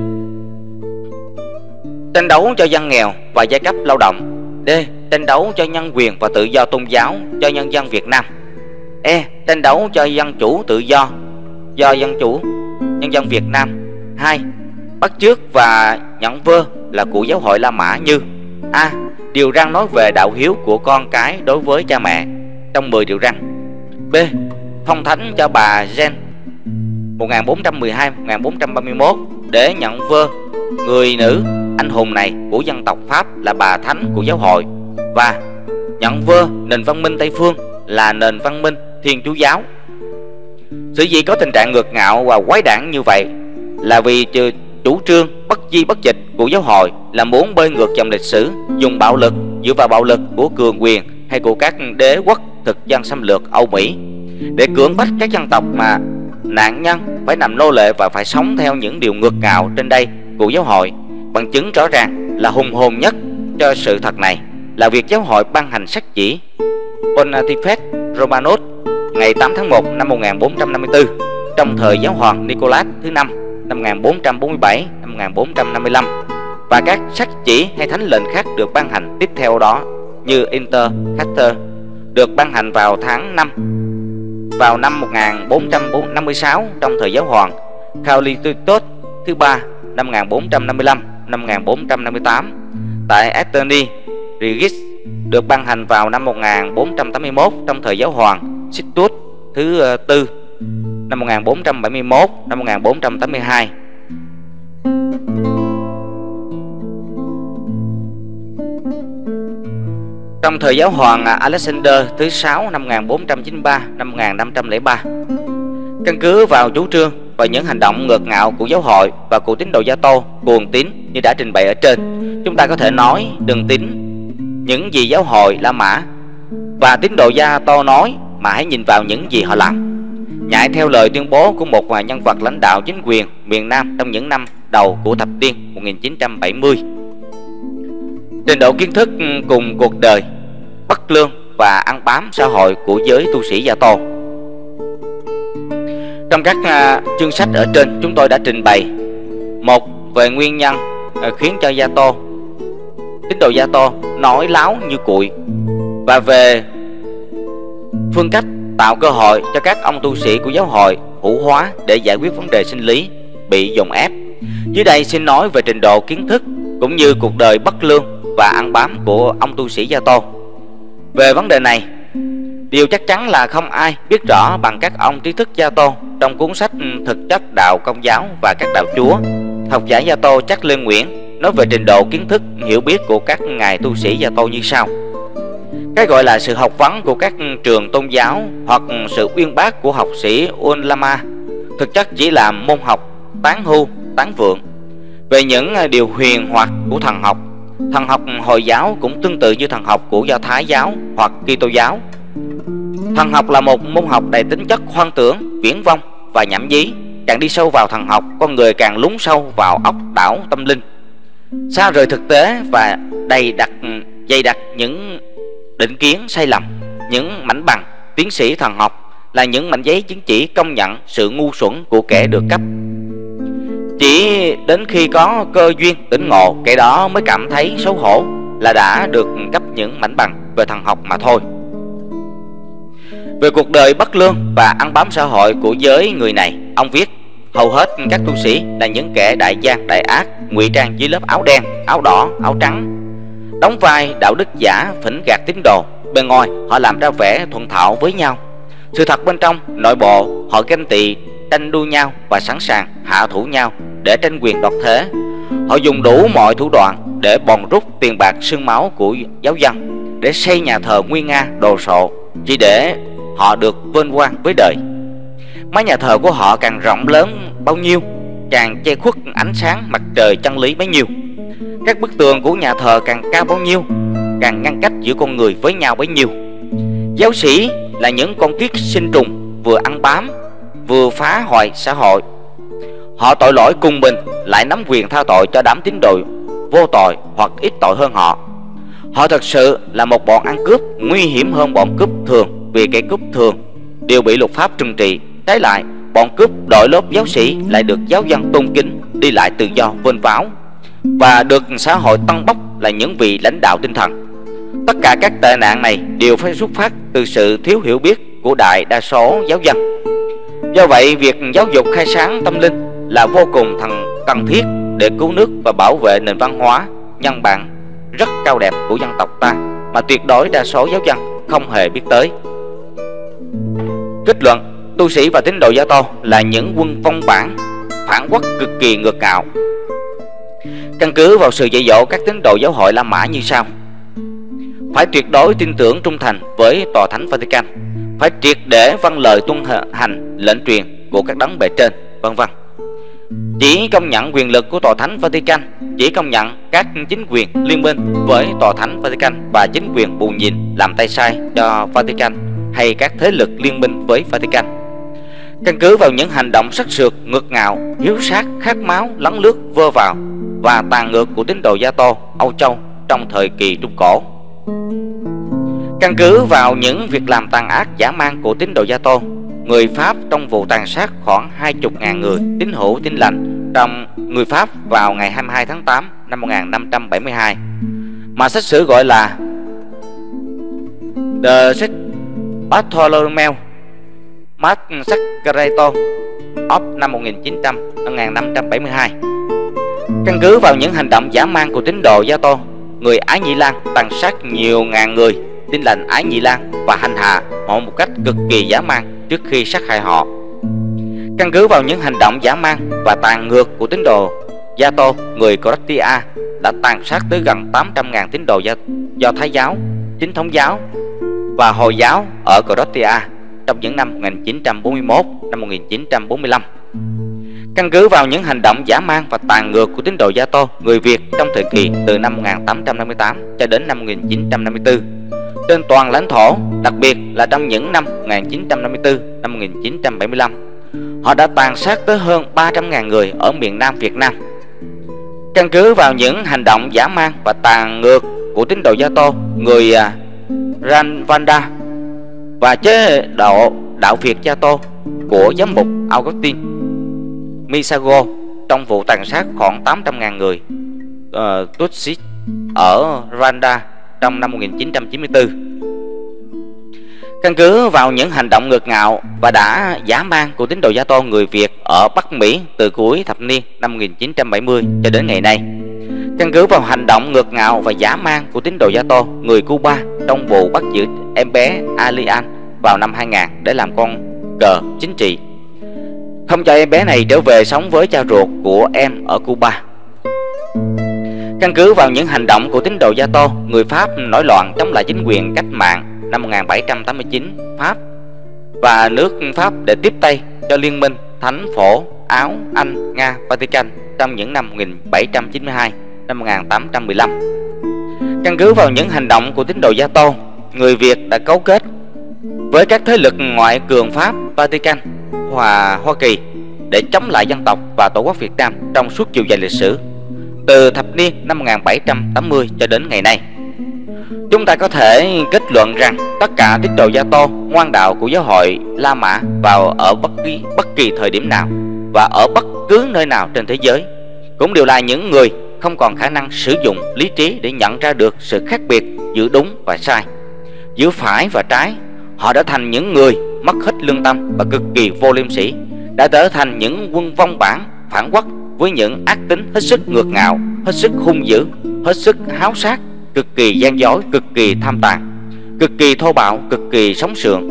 Tranh đấu cho dân nghèo và giai cấp lao động. D. Tranh đấu cho nhân quyền và tự do tôn giáo cho nhân dân Việt Nam. E. Tranh đấu cho dân chủ tự do dân chủ nhân dân Việt Nam. 2. Bắt chước và nhận vơ là của giáo hội La Mã như A. Điều răn nói về đạo hiếu của con cái đối với cha mẹ trong 10 điều răn. B. Phong thánh cho bà Jeanne 1412-1431 để nhận vơ người nữ anh hùng này của dân tộc Pháp là bà thánh của giáo hội, và nhận vơ nền văn minh Tây phương là nền văn minh Thiên Chúa giáo. Sự gì có tình trạng ngược ngạo và quái đản như vậy là vì chủ trương bất di bất dịch của giáo hội là muốn bơi ngược dòng lịch sử, dùng bạo lực dựa vào bạo lực của cường quyền hay của các đế quốc thực dân xâm lược Âu Mỹ để cưỡng bách các dân tộc mà nạn nhân phải nằm nô lệ và phải sống theo những điều ngược ngạo trên đây của giáo hội. Bằng chứng rõ ràng là hùng hồn nhất cho sự thật này là việc giáo hội ban hành sách chỉ Pontifex Romanus ngày 8 tháng 1 năm 1454 trong thời giáo hoàng Nicholas thứ 5 năm 1447 năm 1455, và các sắc chỉ hay thánh lệnh khác được ban hành tiếp theo đó như Inter Carter được ban hành vào tháng 5 vào năm 1456 trong thời giáo hoàng Carlitos thứ 3 năm 1455 năm 1458. Tại Atheni Regis được ban hành vào năm 1481 trong thời giáo hoàng Sixtus thứ 4 năm 1471 năm 1482. Trong thời giáo hoàng Alexander thứ 6 năm 1493 năm 1503. Căn cứ vào chủ trương và những hành động ngược ngạo của giáo hội và của tín đồ Gia Tô cuồng tín như đã trình bày ở trên, chúng ta có thể nói đừng tín những gì giáo hội La Mã và tín đồ Gia Tô nói, mà hãy nhìn vào những gì họ làm. Nhại theo lời tuyên bố của một nhân vật lãnh đạo chính quyền miền Nam trong những năm đầu của thập niên 1970. Trình độ kiến thức cùng cuộc đời bất lương và ăn bám xã hội của giới tu sĩ Gia Tô. Trong các chương sách ở trên, chúng tôi đã trình bày một về nguyên nhân khiến cho tín đồ Gia Tô nói láo như cuội, và về phương cách tạo cơ hội cho các ông tu sĩ của giáo hội hữu hóa để giải quyết vấn đề sinh lý bị dồn ép. Dưới đây xin nói về trình độ kiến thức cũng như cuộc đời bất lương và ăn bám của ông tu sĩ Gia Tô. Về vấn đề này, điều chắc chắn là không ai biết rõ bằng các ông trí thức Gia Tô trong cuốn sách Thực chất đạo Công giáo và các đạo chúa. Học giả Gia Tô Chắc Lê Nguyễn nói về trình độ kiến thức hiểu biết của các ngài tu sĩ Gia Tô như sau: cái gọi là sự học vấn của các trường tôn giáo hoặc sự uyên bác của học sĩ Ulama thực chất chỉ là môn học tán hưu tán vượng về những điều huyền hoặc của thần học. Thần học Hồi giáo cũng tương tự như thần học của Do Thái giáo hoặc Kitô giáo. Thần học là một môn học đầy tính chất hoang tưởng, viển vông và nhảm nhí. Càng đi sâu vào thần học, con người càng lún sâu vào ốc đảo tâm linh, xa rời thực tế và dày đặc những định kiến sai lầm. Những mảnh bằng tiến sĩ thần học là những mảnh giấy chứng chỉ công nhận sự ngu xuẩn của kẻ được cấp. Chỉ đến khi có cơ duyên tỉnh ngộ, kẻ đó mới cảm thấy xấu hổ là đã được cấp những mảnh bằng về thần học mà thôi. Về cuộc đời bất lương và ăn bám xã hội của giới người này, ông viết: hầu hết các tu sĩ là những kẻ đại gian đại ác, ngụy trang dưới lớp áo đen, áo đỏ, áo trắng, đóng vai đạo đức giả, phỉnh gạt tín đồ. Bên ngoài họ làm ra vẻ thuận thạo với nhau, sự thật bên trong nội bộ họ ganh tị, tranh đua nhau và sẵn sàng hạ thủ nhau để tranh quyền đoạt thế. Họ dùng đủ mọi thủ đoạn để bòn rút tiền bạc xương máu của giáo dân, để xây nhà thờ nguy nga đồ sộ, chỉ để họ được vinh quang với đời. Mái nhà thờ của họ càng rộng lớn bao nhiêu, càng che khuất ánh sáng mặt trời chân lý bấy nhiêu. Các bức tường của nhà thờ càng cao bao nhiêu, càng ngăn cách giữa con người với nhau bấy nhiêu. Giáo sĩ là những con kiết sinh trùng, vừa ăn bám vừa phá hoại xã hội. Họ tội lỗi cùng mình, lại nắm quyền tha tội cho đám tín đồ vô tội hoặc ít tội hơn họ. Họ thật sự là một bọn ăn cướp nguy hiểm hơn bọn cướp thường, vì kẻ cướp thường đều bị luật pháp trừng trị. Trái lại, bọn cướp đội lốt giáo sĩ lại được giáo dân tôn kính, đi lại tự do vênh váo, và được xã hội tăng bốc là những vị lãnh đạo tinh thần. Tất cả các tệ nạn này đều phải xuất phát từ sự thiếu hiểu biết của đại đa số giáo dân. Do vậy, việc giáo dục khai sáng tâm linh là vô cùng cần thiết để cứu nước và bảo vệ nền văn hóa nhân bản rất cao đẹp của dân tộc ta, mà tuyệt đối đa số giáo dân không hề biết tới. Kết luận: tu sĩ và tín đồ Gia Tô là những quân vong bản, phản quốc cực kỳ ngược ngạo. Căn cứ vào sự dạy dỗ các tín đồ giáo hội La Mã như sau: phải tuyệt đối tin tưởng trung thành với Tòa Thánh Vatican, phải triệt để vâng lời tuân hành lệnh truyền của các đấng bề trên, vân vân. Chỉ công nhận quyền lực của Tòa Thánh Vatican, chỉ công nhận các chính quyền liên minh với Tòa Thánh Vatican và chính quyền bù nhìn làm tay sai cho Vatican hay các thế lực liên minh với Vatican. Căn cứ vào những hành động sắc sược, ngược ngạo, hiếu sát, khát máu, lấn lướt, vơ vào và tàn ngược của tín đồ Gia Tô Âu Châu trong thời kỳ Trung Cổ. Căn cứ vào những việc làm tàn ác dã man của tín đồ Gia Tô, người Pháp trong vụ tàn sát khoảng 20.000 người tín hữu Tin Lành trong người Pháp vào ngày 22 tháng 8 năm 1572, mà sách sử gọi là The Bartholomew Massacre of năm 1572. Căn cứ vào những hành động dã man của tín đồ Gia Tô, người Ái Nhĩ Lan tàn sát nhiều ngàn người Tin Lành Ái Nhĩ Lan và hành hạ họ một cách cực kỳ dã man trước khi sát hại họ. Căn cứ vào những hành động dã man và tàn ngược của tín đồ Gia Tô, người Croatia đã tàn sát tới gần 800.000 tín đồ do Thái giáo, Chính thống giáo và Hồi giáo ở Croatia trong những năm 1941 năm 1945. Căn cứ vào những hành động dã man và tàn ngược của tín đồ Gia Tô, người Việt trong thời kỳ từ năm 1858 cho đến năm 1954 trên toàn lãnh thổ, đặc biệt là trong những năm 1954 năm 1975, họ đã tàn sát tới hơn 300.000 người ở miền Nam Việt Nam. Căn cứ vào những hành động dã man và tàn ngược của tín đồ Gia Tô, người Ranvanda và chế độ đạo Việt Gia Tô của giám mục Augustine Misago trong vụ tàn sát khoảng 800.000 người Tutsi ở Rwanda trong năm 1994. Căn cứ vào những hành động ngược ngạo và đã dã man của tín đồ Gia Tô người Việt ở Bắc Mỹ từ cuối thập niên năm 1970 cho đến ngày nay. Căn cứ vào hành động ngược ngạo và dã man của tín đồ Gia Tô người Cuba trong vụ bắt giữ em bé Alian vào năm 2000 để làm con cờ chính trị, không cho em bé này trở về sống với cha ruột của em ở Cuba. Căn cứ vào những hành động của tín đồ Gia Tô người Pháp nổi loạn chống lại chính quyền cách mạng năm 1789 Pháp và nước Pháp để tiếp tay cho Liên minh Thánh Phổ Áo Anh Nga Vatican trong những năm 1792 năm 1815. Căn cứ vào những hành động của tín đồ Gia Tô, người Việt đã cấu kết với các thế lực ngoại cường Pháp, Vatican và Hoa Kỳ để chống lại dân tộc và tổ quốc Việt Nam trong suốt chiều dài lịch sử từ thập niên năm 1780 cho đến ngày nay. Chúng ta có thể kết luận rằng tất cả tín đồ Gia Tô ngoan đạo của giáo hội La Mã ở bất kỳ thời điểm nào và ở bất cứ nơi nào trên thế giới cũng đều là những người không còn khả năng sử dụng lý trí để nhận ra được sự khác biệt giữa đúng và sai, giữa phải và trái. Họ đã thành những người mất hết lương tâm và cực kỳ vô liêm sỉ, đã trở thành những quân vong bản phản quốc với những ác tính hết sức ngược ngạo, hết sức hung dữ, hết sức háo sát, cực kỳ gian dối, cực kỳ tham tàn, cực kỳ thô bạo, cực kỳ sống sượng,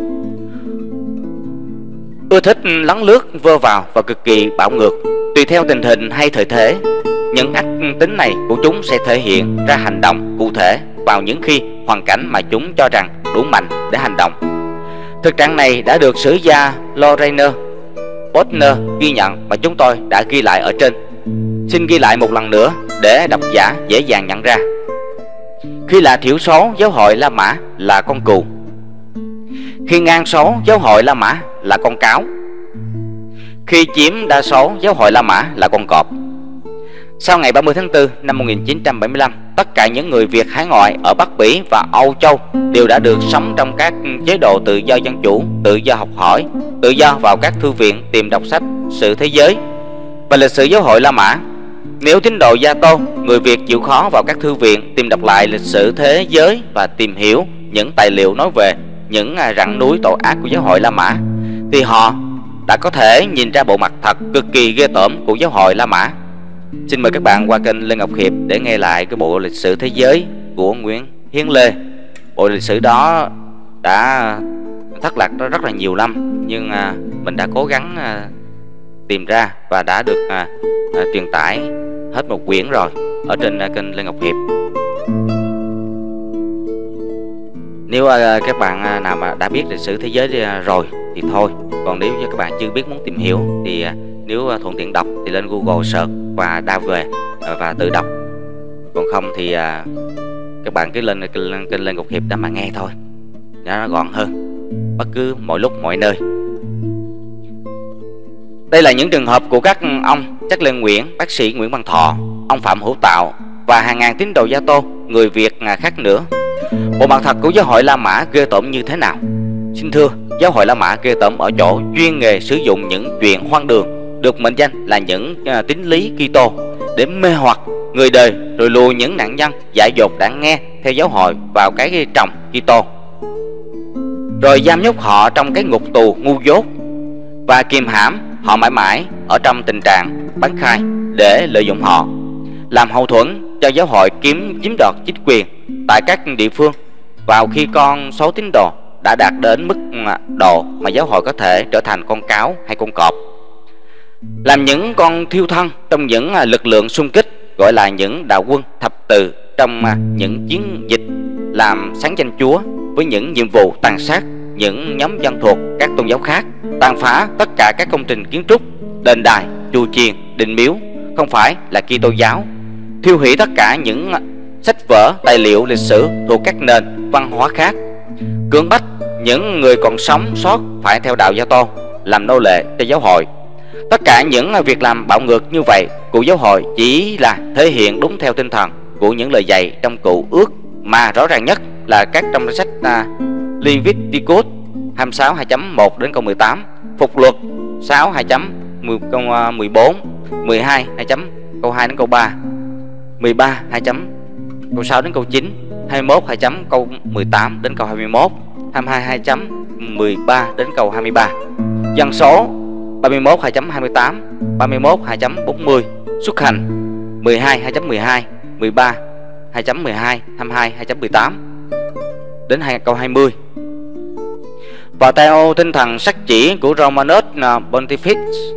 ưa thích lấn lướt vơ vào và cực kỳ bạo ngược. Tùy theo tình hình hay thời thế, những ác tính này của chúng sẽ thể hiện ra hành động cụ thể vào những khi hoàn cảnh mà chúng cho rằng đủ mạnh để hành động. Thực trạng này đã được sử gia Lorraine Bodner ghi nhận và chúng tôi đã ghi lại ở trên. Xin ghi lại một lần nữa để độc giả dễ dàng nhận ra. Khi là thiểu số, giáo hội La Mã là con cừu. Khi ngang số, giáo hội La Mã là con cáo. Khi chiếm đa số, giáo hội La Mã là con cọp. Sau ngày 30 tháng 4 năm 1975, tất cả những người Việt hải ngoại ở Bắc Bỉ và Âu Châu đều đã được sống trong các chế độ tự do dân chủ, tự do học hỏi, tự do vào các thư viện tìm đọc sách sử thế giới và lịch sử giáo hội La Mã. Nếu tín đồ Gia Tô, người Việt chịu khó vào các thư viện tìm đọc lại lịch sử thế giới và tìm hiểu những tài liệu nói về những rặng núi tội ác của giáo hội La Mã, thì họ đã có thể nhìn ra bộ mặt thật cực kỳ ghê tởm của giáo hội La Mã. Xin mời các bạn qua kênh Lê Ngọc Hiệp để nghe lại cái bộ lịch sử thế giới của Nguyễn Hiến Lê. Bộ lịch sử đó đã thất lạc rất là nhiều năm, nhưng mình đã cố gắng tìm ra và đã được truyền tải hết một quyển rồi ở trên kênh Lê Ngọc Hiệp. Nếu các bạn nào mà đã biết lịch sử thế giới rồi thì thôi, còn nếu như các bạn chưa biết muốn tìm hiểu thì nếu thuận tiện đọc thì lên Google search và download về và tự đọc. Còn không thì các bạn cứ lên kênh Lê Ngọc Hiệp để mà nghe thôi, nó gọn hơn bất cứ mọi lúc mọi nơi. Đây là những trường hợp của các ông Trắc Lê Nguyễn, bác sĩ Nguyễn Văn Thọ, ông Phạm Hữu Tạo và hàng ngàn tín đồ Gia Tô người Việt khác nữa. Bộ mặt thật của giáo hội La Mã ghê tởm như thế nào? Xin thưa, giáo hội La Mã ghê tởm ở chỗ chuyên nghề sử dụng những chuyện hoang đường được mệnh danh là những tín lý Kitô để mê hoặc người đời, rồi lùa những nạn nhân dại dột đã nghe theo giáo hội vào cái tròng Kitô, rồi giam nhốt họ trong cái ngục tù ngu dốt và kìm hãm họ mãi mãi ở trong tình trạng bán khai để lợi dụng họ, làm hậu thuẫn cho giáo hội chiếm đoạt chính quyền tại các địa phương. Vào khi con số tín đồ đã đạt đến mức độ mà giáo hội có thể trở thành con cáo hay con cọp, làm những con thiêu thân trong những lực lượng xung kích gọi là những đạo quân thập tự trong những chiến dịch làm sáng danh Chúa, với những nhiệm vụ tàn sát những nhóm dân thuộc các tôn giáo khác, tàn phá tất cả các công trình kiến trúc, đền đài, chùa chiền, đình miếu không phải là Kitô giáo, thiêu hủy tất cả những sách vở, tài liệu lịch sử thuộc các nền văn hóa khác, cưỡng bách những người còn sống sót phải theo đạo Gia Tô làm nô lệ cho giáo hội. Tất cả những việc làm bạo ngược như vậy của giáo hội chỉ là thể hiện đúng theo tinh thần của những lời dạy trong Cựu Ước, mà rõ ràng nhất là các trong sách Leviticus 26 2.1 đến câu 18, Phục Luật 6 câu 14, 12 câu 2 đến câu 3, 13 câu 6 đến câu 9, 21 câu 18 đến câu 21, 22 13 đến câu 23. Dân số 31 2.28, 31 2.40, Xuất Hành 12 2.12, 13 2.12, 22 2.18 đến câu 20. Và theo tinh thần sắc chỉ của Romanus Pontifex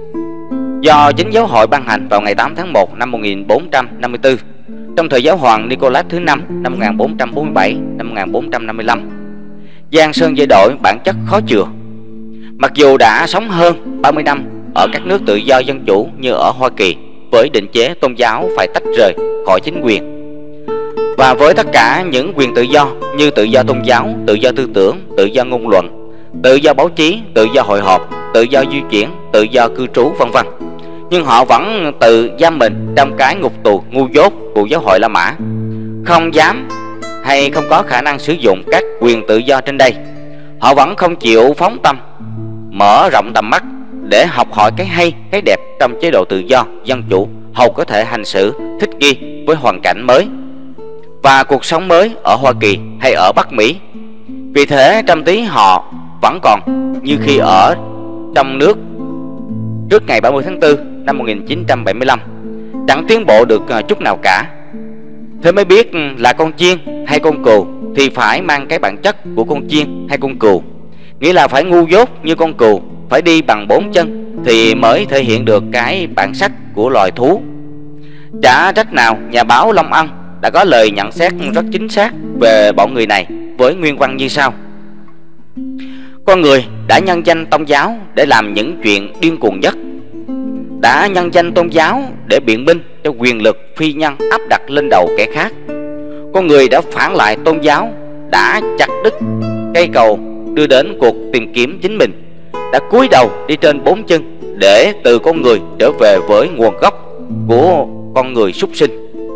do chính giáo hội ban hành vào ngày 8 tháng 1 năm 1454 trong thời giáo hoàng Nicolas thứ 5 năm 1447 năm 1455, Giang Sơn Dây Đội bản chất khó chừa. Mặc dù đã sống hơn 30 năm ở các nước tự do dân chủ như ở Hoa Kỳ, với định chế tôn giáo phải tách rời khỏi chính quyền, và với tất cả những quyền tự do như tự do tôn giáo, tự do tư tưởng, tự do ngôn luận, tự do báo chí, tự do hội họp, tự do di chuyển, tự do cư trú, vân vân, nhưng họ vẫn tự giam mình trong cái ngục tù ngu dốt của giáo hội La Mã, không dám hay không có khả năng sử dụng các quyền tự do trên đây. Họ vẫn không chịu phóng tâm, mở rộng tầm mắt để học hỏi cái hay, cái đẹp trong chế độ tự do, dân chủ, hầu có thể hành xử thích nghi với hoàn cảnh mới và cuộc sống mới ở Hoa Kỳ hay ở Bắc Mỹ. Vì thế trăm tí họ vẫn còn như khi ở trong nước trước ngày 30 tháng 4 năm 1975, chẳng tiến bộ được chút nào cả. Thế mới biết là con chiên hay con cừu thì phải mang cái bản chất của con chiên hay con cừu, nghĩa là phải ngu dốt như con cừu, phải đi bằng 4 chân thì mới thể hiện được cái bản sắc của loài thú. Chả trách nào nhà báo Long Ân đã có lời nhận xét rất chính xác về bọn người này với nguyên văn như sau: con người đã nhân danh tôn giáo để làm những chuyện điên cuồng nhất, đã nhân danh tôn giáo để biện minh cho quyền lực phi nhân áp đặt lên đầu kẻ khác. Con người đã phản lại tôn giáo, đã chặt đứt cây cầu đưa đến cuộc tìm kiếm chính mình, đã cúi đầu đi trên 4 chân để từ con người trở về với nguồn gốc của con người súc sinh.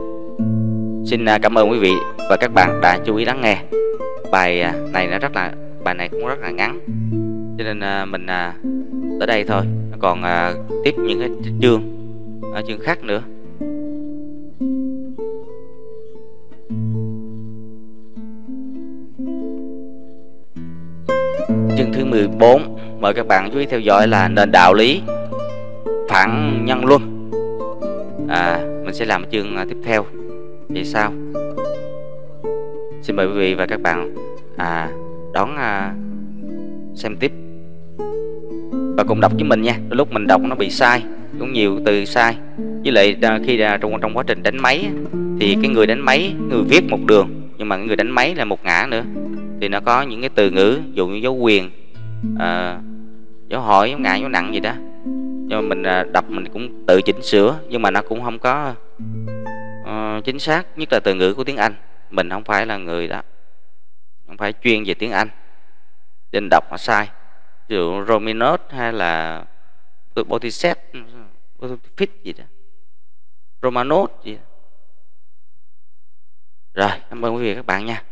Xin cảm ơn quý vị và các bạn đã chú ý lắng nghe. Bài này cũng rất là ngắn, cho nên mình tới đây thôi. Còn tiếp những cái chương khác nữa. Chương thứ 14, mời các bạn chú ý theo dõi là nền đạo lý phản nhân luân. Mình sẽ làm chương tiếp theo vậy sao. Xin mời quý vị và các bạn đón xem tiếp và cùng đọc với mình nha. Đôi lúc mình đọc nó bị sai, cũng nhiều từ sai. Với lại khi trong quá trình đánh máy thì cái người đánh máy, người viết một đường nhưng mà người đánh máy là một ngã nữa, thì nó có những cái từ ngữ dụ như dấu quyền, dấu hỏi, dấu ngã, dấu nặng gì đó. Nhưng mà mình đọc mình cũng tự chỉnh sửa, nhưng mà nó cũng không có chính xác, nhất là từ ngữ của tiếng Anh. Mình không phải là người đó, không phải chuyên về tiếng Anh nên đọc nó sai. Ví dụ Romanus hay là Pontifex gì đó, Romanus gì đó. Rồi, cảm ơn quý vị và các bạn nha.